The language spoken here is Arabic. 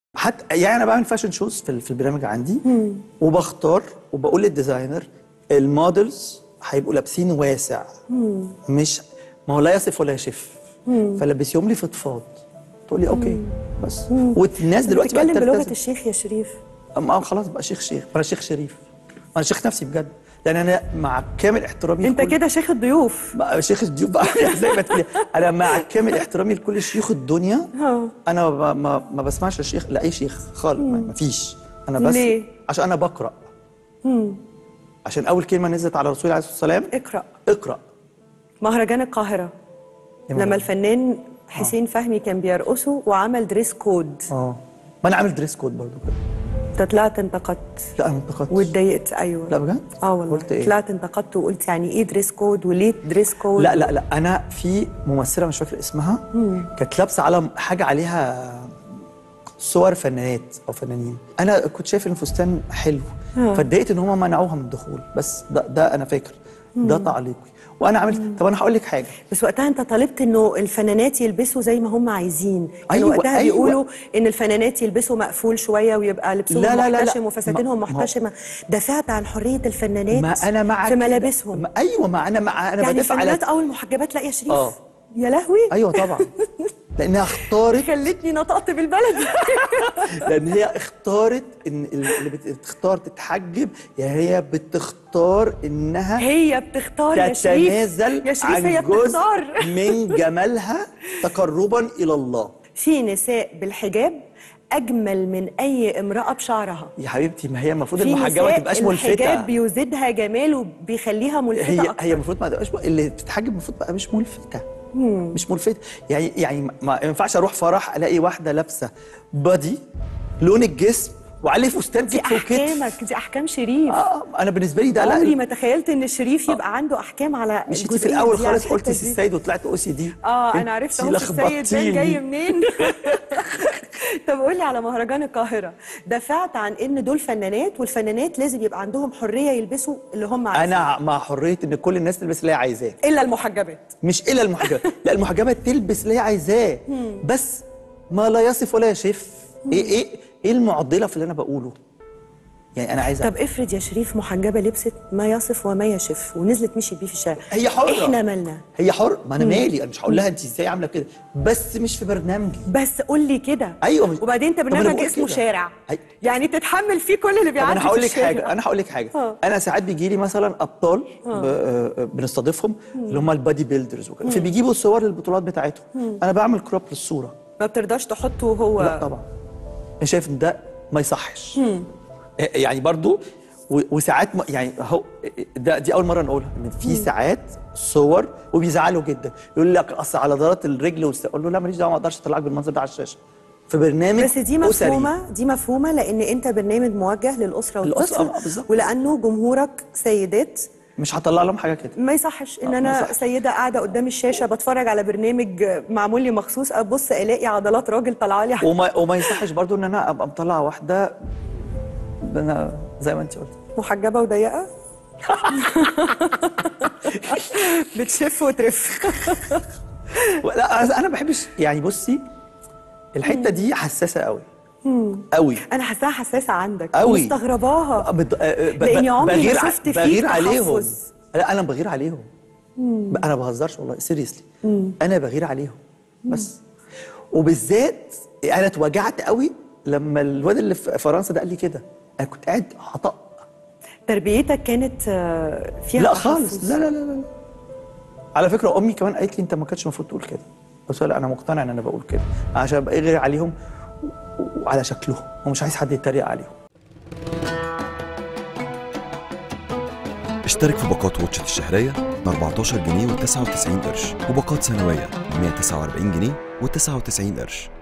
حتى يعني انا بعمل فاشن شوز في البرنامج عندي وبختار وبقول للديزاينر المودلز هيبقوا لابسين واسع مش ما هو لا يصف ولا يشف فلبسيهم لي فضفاض تقول لي اوكي بس والناس دلوقتي بقت بتتكلم بلغه الشيخ يا شريف. خلاص بقى شيخ انا شيخ شريف انا شيخ نفسي بجد لان انا مع كامل احترامي انت كده شيخ الضيوف بقى شيخ الضيوف بقى زي ما تقولي انا مع كامل احترامي لكل شيوخ الدنيا انا ما بسمعش الشيخ لاي شيخ خالص ما فيش انا بس ليه؟ عشان انا بقرا عشان اول كلمه نزلت على الرسول عليه الصلاه والسلام اقرا مهرجان القاهره لما الفنان حسين فهمي كان بيرقصه وعمل دريس كود ما انا عامل دريس كود برضه كده. انت طلعت انتقدت؟ لا انا انتقدت واتضايقت. ايوه لا بجد؟ والله قلت ايه؟ طلعت انتقدت وقلت يعني ايه دريس كود وليه دريس كود؟ لا انا في ممثله مش فاكر اسمها كانت لابسه على حاجه عليها صور فنانات او فنانين انا كنت شايف ان الفستان حلو فاتضايقت ان هم منعوها من الدخول بس ده انا فاكر ده تعليقي وانا عملت طب انا هقول لك حاجه بس وقتها انت طالبت انه الفنانات يلبسوا زي ما هم عايزين كانوا وقتها بيقولوا ان الفنانات يلبسوا مقفول شويه ويبقى لبسهم محتشم وفساتينهم محتشمه دافعت عن حريه الفنانات ما انا مع في ملابسهم ما انا يعني بدافع على الفنانات او المحجبات لا يا شريف يا لهوي ايوه طبعا لانها اختارت خلتني نطقت بالبلد لان هي اختارت ان اللي بتختار تتحجب يعني هي بتختار انها بتختار يا شريف عن هي بتختار من جمالها تقربا الى الله. في نساء بالحجاب اجمل من اي امراه بشعرها يا حبيبتي ما هي المفروض المحجبه ما تبقاش ملفته الحجاب بيزيدها جمال وبيخليها ملفته اكتر هي المفروض ما تبقاش اللي بتتحجب المفروض بقى مش ملفته مش ملفته يعني ما ينفعش اروح فرح الاقي واحده لابسه بادي لون الجسم وعليه فستان كتف وكتف دي احكام شريف انا بالنسبه لي ده لا عمري ما تخيلت ان الشريف يبقى عنده احكام على مش انت في الاول خالص قلتي سي السيد وطلعت اوسي دي انا عرفت اهو السيد ده جاي منين طب قول لي على مهرجان القاهره دافعت عن ان دول فنانات والفنانات لازم يبقى عندهم حريه يلبسوا اللي هم عايزينه. انا مع حريه ان كل الناس تلبس اللي هي عايزاه الا المحجبات مش الا المحجبات لا المحجبات تلبس اللي هي عايزاه بس ما لا يصف ولا يشف ايه المعضله في اللي انا بقوله يعني انا عايزه طب افرض يا شريف محجبه لبست ما يصف وما يشف ونزلت مشيت بيه في الشارع هي حره احنا مالنا هي حره ما انا مالي انا مش هقول لها انت ازاي عامله كده بس مش في برنامجي بس قول لي كده ايوه وبعدين انت برنامج اسمه كده. شارع يعني تتحمل فيه كل اللي بيعدي انا هقول لك حاجه انا ساعات بيجي لي مثلا ابطال بنستضيفهم اللي هم البادي بيلدرز وكده فبيجيبوا صور للبطولات بتاعتهم انا بعمل كروب للصوره ما بترضاش تحطه هو لا طبعا انا شايف ان ده ما يصحش يعني برضو وساعات يعني هو دي اول مره نقولها ان في ساعات صور وبيزعلوا جدا يقول لك اصل على عضلات الرجل اقول له لا ماليش دعوه ما اقدرش اطلعك بالمنظر ده على الشاشه في برنامج بس دي مفهومه لان انت برنامج موجه للاسره والطفل ولانه جمهورك سيدات مش هطلع لهم حاجه كده ما يصحش ان انا سيده قاعده قدام الشاشه بتفرج على برنامج معمول لي مخصوص ابص الاقي عضلات راجل طالعه لي وما يصحش برضو ان انا ابقى مطلع واحده انا زي ما انت قلت محجبه وضيقه بتشف وترف لا انا ما بحبش يعني بصي الحته دي حساسه قوي قوي انا حاساها حساسه عندك قوي مستغرباها لاني عمري ما شفت فيك بغير عليهم لا انا بغير عليهم انا ما بهزرش والله سيريسلي انا بغير عليهم بس وبالذات انا اتوجعت قوي لما الواد اللي في فرنسا ده قال لي كده انا كنت قاعد هطق تربيتك كانت فيها لا خالص لا على فكره امي كمان قالت لي انت ما كانش المفروض تقول كده بس لا انا مقتنع ان انا بقول كده عشان بغير عليهم وعلى شكلهم ومش عايز حد يتريق عليهم. اشترك في باقات واتشت الشهريه ب 14 جنيه و99 قرش وباقات سنويه ب 149 جنيه و99 قرش.